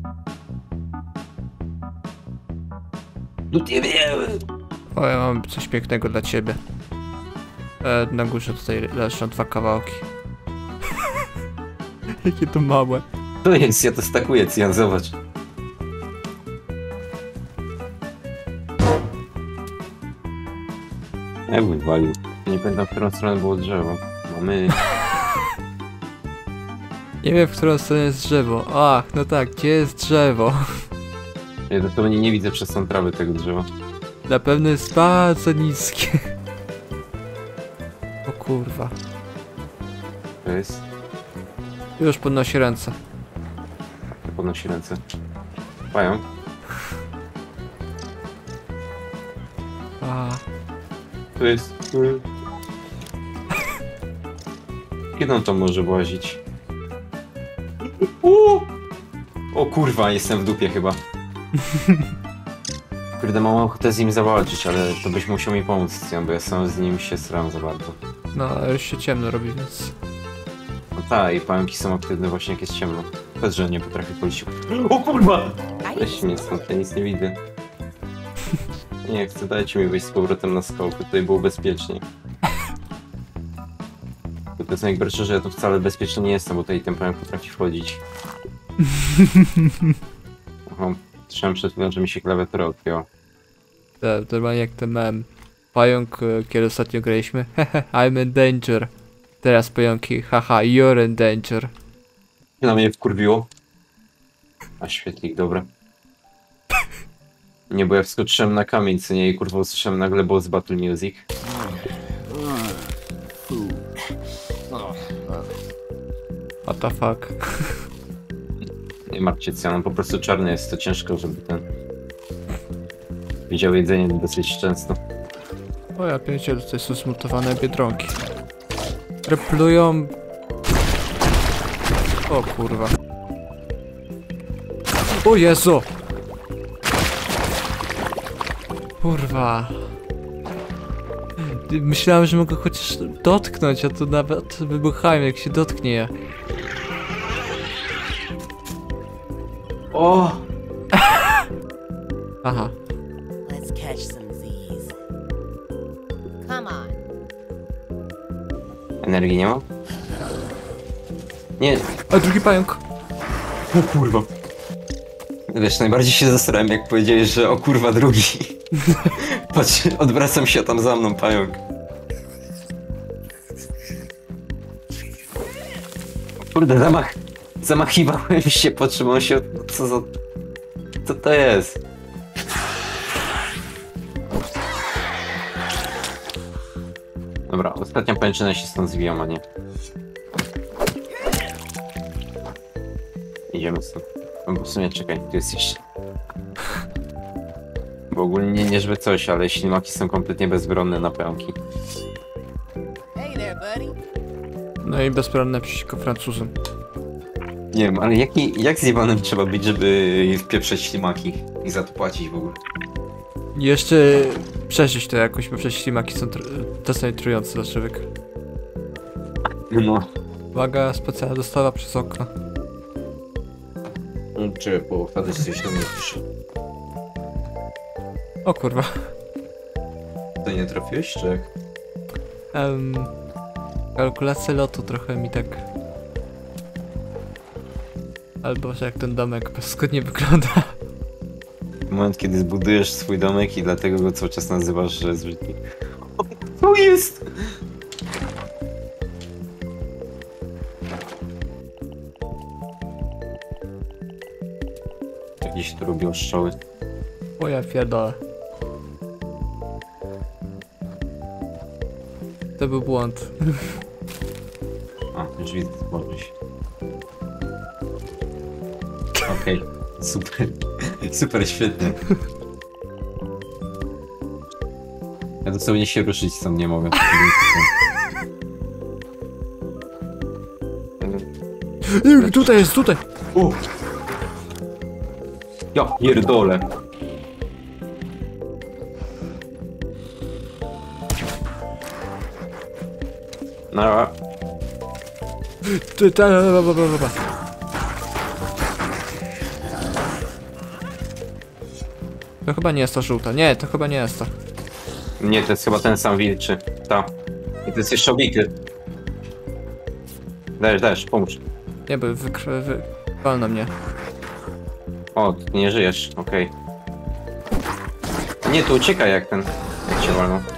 No nie wiem. O, ja mam coś pięknego dla ciebie. Na górze tutaj leżą 2 kawałki. Jakie to małe. To jest, ja to stakuję, Cyjan, zobacz. Ja bym walił. Nie pamiętam, w którą stronę było drzewo. Mamy... Nie wiem, w którą stronę jest drzewo. Ach, no tak, gdzie jest drzewo? Ja dosłownie nie widzę przez tą trawę tego drzewa. Na pewno jest bardzo niskie. O kurwa. To jest... Już podnosi ręce. Podnosi ręce. Pająk. A, To jest... Kiedy on to może włazić? O kurwa, jestem w dupie chyba. Kurde, mam ochotę z nim zawalczyć, ale to byś musiał mi pomóc, Cyjan, bo ja sam z nim się sram za bardzo. no, ale już się ciemno robi, więc... No tak, i pająki są aktywne właśnie jak jest ciemno. Bez, że nie potrafię policzyć. O kurwa! Weź mnie stąd, ja nic nie widzę. Nie chcę, dajcie mi wejść z powrotem na skałkę, tutaj było bezpiecznie. To jest najgorsze, że ja tu wcale bezpiecznie nie jestem, bo tutaj ten pająk potrafi wchodzić. Aha, trzymam przed chwilą, że mi się klawiatura odpięła. To normalnie jak ten mem. Pająk, kiedy ostatnio graliśmy. Hehe, I'm in danger. Teraz pająki, haha, you're in danger. Na mnie wkurwiło. A świetlik, dobra. Nie, bo ja wskoczyłem na kamień, co nie, i kurwa usłyszałem nagle boss battle music. What the fuck. Nie martwcie się, on po prostu czarny jest, to ciężko, żeby ten... Widział jedzenie dosyć często. O ja pierdzielę, to są zmutowane biedronki. Replują... O kurwa. O Jezu! Kurwa. Myślałem, że mogę chociaż dotknąć, a to nawet wybuchają jak się dotknie je. O! Aha. Let's catch some Z's. Come on. Energii nie ma? Nie. A drugi pająk! O kurwa. Wiesz, najbardziej się zastanawiam, jak powiedziałeś, że o kurwa drugi. Patrz, odwracam się, tam za mną pająk. O kurde, zamachiwałem się, po czym on się... Co za... Co to jest? Dobra, ostatnia pajęczyna się stąd zwijam, a nie. Idziemy stąd. No bo w sumie czekaj, tu jest jeszcze. Bo ogólnie nie żeby coś, ale ślimaki są kompletnie bezbronne na pająki. Hey there, buddy. No i bezbronne przeciwko Francuzom. Nie wiem, ale jak zjebanym trzeba być, żeby wpieprzeć ślimaki i za to płacić w ogóle? Jeszcze przeżyć to jakoś, bo przecież ślimaki są czasami trujące dla człowieka. No. Uwaga, specjalna dostawa przez okno. Czy po wpadać coś do mnie pisze. O kurwa. To nie trafiłeś, czy jak? Kalkulacja lotu trochę mi tak... Albo że jak ten domek paskudnie wygląda. Moment, kiedy zbudujesz swój domek i dlatego go cały czas nazywasz, że jest brzydki. O, to jest! Jakieś tu robią strzały. O ja pierdolę. To był błąd. A, już widzę, możesz. Okej, super. Super, świetnie. Ja dosłownie się ruszyć stąd nie mogę. Tutaj jest, tutaj! O! Ja pierdolę. No. To chyba nie jest to żółta. Nie, to chyba nie jest to. Nie, to jest chyba ten sam wilczy. Ta. I to jest jeszcze obity. Dajesz, pomóż. Nie, bo walno mnie. O, ty nie żyjesz, okej. Nie, to uciekaj jak ten. Jak cię walną.